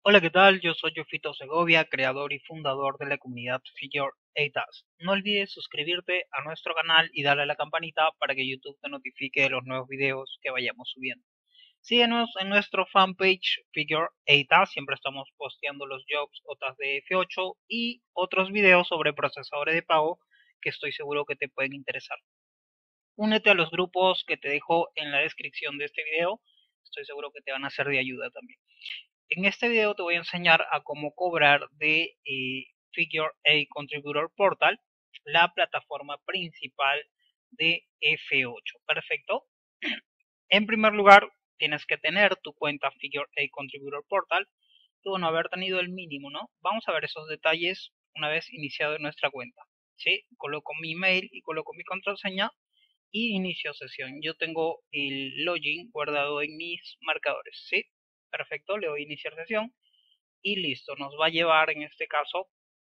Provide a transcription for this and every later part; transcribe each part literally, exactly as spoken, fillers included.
Hola, ¿qué tal? Yo soy Yofito Segovia, creador y fundador de la comunidad Figure eight Us. No olvides suscribirte a nuestro canal y darle a la campanita para que YouTube te notifique de los nuevos videos que vayamos subiendo. Síguenos en nuestro fanpage Figure eight Us, siempre estamos posteando los jobs O T A S de F ocho y otros videos sobre procesadores de pago que estoy seguro que te pueden interesar. Únete a los grupos que te dejo en la descripción de este video, estoy seguro que te van a ser de ayuda también. En este video te voy a enseñar a cómo cobrar de eh, Figure eight Contributor Portal, la plataforma principal de F ocho. Perfecto. En primer lugar, tienes que tener tu cuenta Figure eight Contributor Portal y bueno, haber tenido el mínimo, ¿no? Vamos a ver esos detalles una vez iniciado nuestra cuenta. ¿Sí? Coloco mi email y coloco mi contraseña y inicio sesión. Yo tengo el login guardado en mis marcadores, ¿sí? Perfecto, le doy a iniciar sesión y listo, nos va a llevar en este caso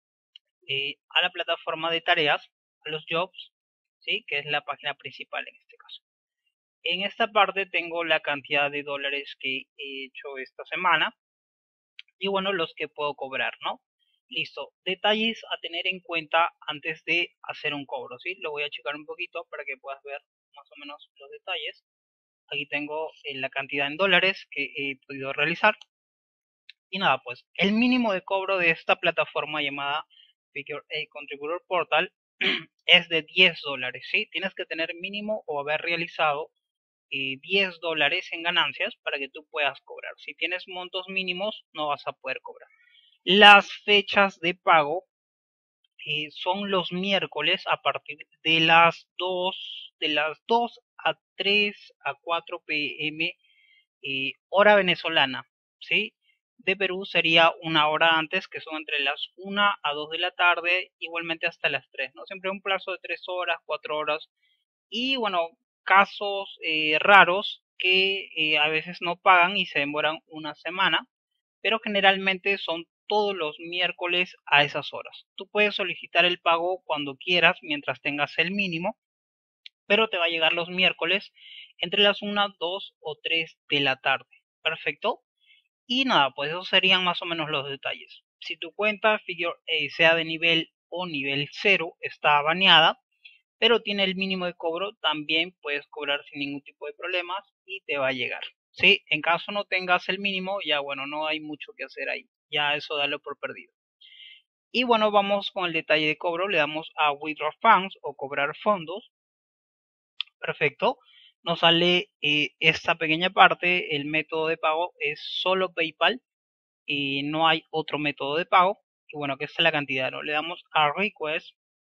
eh, a la plataforma de tareas, a los jobs, ¿sí? Que es la página principal en este caso. En esta parte tengo la cantidad de dólares que he hecho esta semana y bueno, los que puedo cobrar, ¿no? Listo, detalles a tener en cuenta antes de hacer un cobro, ¿sí? Lo voy a checar un poquito para que puedas ver más o menos los detalles. Aquí tengo eh, la cantidad en dólares que he podido realizar. Y nada, pues el mínimo de cobro de esta plataforma llamada Figure eight Contributor Portal es de diez dólares, ¿sí? Tienes que tener mínimo o haber realizado eh, diez dólares en ganancias para que tú puedas cobrar. Si tienes montos mínimos, no vas a poder cobrar. Las fechas de pago eh, son los miércoles a partir de las dos, de las dos a tres a cuatro pm eh, hora venezolana, ¿sí? De Perú sería una hora antes, que son entre las una a dos de la tarde, igualmente hasta las tres, ¿no? Siempre un plazo de tres horas, cuatro horas. Y bueno, casos eh, raros que eh, a veces no pagan y se demoran una semana, pero generalmente son todos los miércoles a esas horas. Tú puedes solicitar el pago cuando quieras mientras tengas el mínimo, pero te va a llegar los miércoles entre las una, dos o tres de la tarde. Perfecto. Y nada, pues esos serían más o menos los detalles. Si tu cuenta Figure eight sea de nivel o nivel cero, está baneada, pero tiene el mínimo de cobro, también puedes cobrar sin ningún tipo de problemas y te va a llegar. ¿Sí? En caso no tengas el mínimo, ya bueno, no hay mucho que hacer ahí. Ya eso dalo por perdido. Y bueno, vamos con el detalle de cobro. Le damos a Withdraw Funds o cobrar fondos. Perfecto. Nos sale eh, esta pequeña parte. El método de pago es solo PayPal y no hay otro método de pago. Y bueno, que es la cantidad, ¿no? Le damos a Request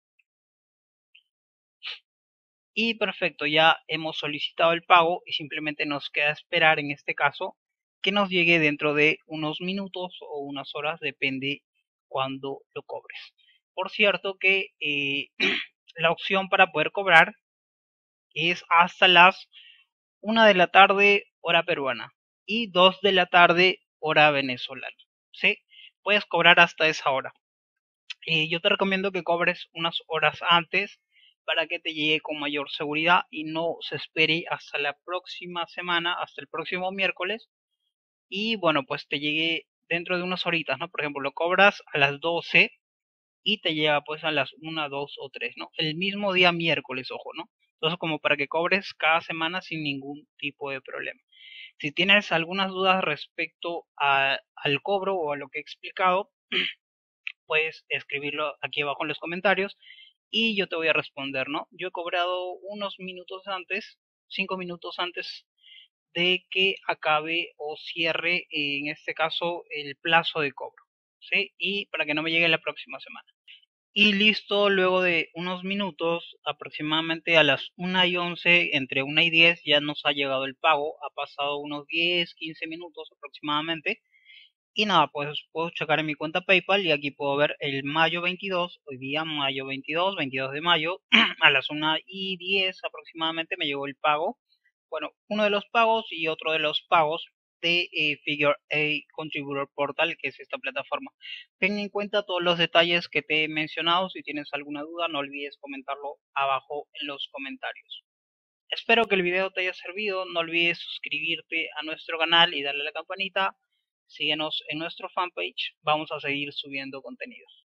y perfecto, ya hemos solicitado el pago y simplemente nos queda esperar en este caso que nos llegue dentro de unos minutos o unas horas, depende cuando lo cobres. Por cierto que eh, la opción para poder cobrar es hasta las una de la tarde hora peruana y dos de la tarde hora venezolana. ¿Sí? Puedes cobrar hasta esa hora. Eh, yo te recomiendo que cobres unas horas antes para que te llegue con mayor seguridad y no se espere hasta la próxima semana, hasta el próximo miércoles y bueno, pues te llegue dentro de unas horitas, ¿no? Por ejemplo, lo cobras a las doce y te llega pues a las una, dos o tres, ¿no? El mismo día miércoles, ojo, ¿no? Entonces como para que cobres cada semana sin ningún tipo de problema. Si tienes algunas dudas respecto a, al cobro o a lo que he explicado, puedes escribirlo aquí abajo en los comentarios y yo te voy a responder, ¿no? Yo he cobrado unos minutos antes, cinco minutos antes de que acabe o cierre, en este caso, el plazo de cobro, ¿sí? Y para que no me llegue la próxima semana. Y listo, luego de unos minutos, aproximadamente a las una y once, entre una y diez, ya nos ha llegado el pago. Ha pasado unos diez, quince minutos aproximadamente. Y nada, pues puedo checar en mi cuenta PayPal y aquí puedo ver el mayo veintidós, hoy día mayo veintidós, veintidós de mayo, a las una y diez aproximadamente me llegó el pago. Bueno, uno de los pagos y otro de los pagos de eh, Figure eight Contributor Portal, que es esta plataforma. Ten en cuenta todos los detalles que te he mencionado. Si tienes alguna duda, no olvides comentarlo abajo en los comentarios. Espero que el video te haya servido. No olvides suscribirte a nuestro canal y darle a la campanita Síguenos en nuestro fanpage, vamos a seguir subiendo contenido.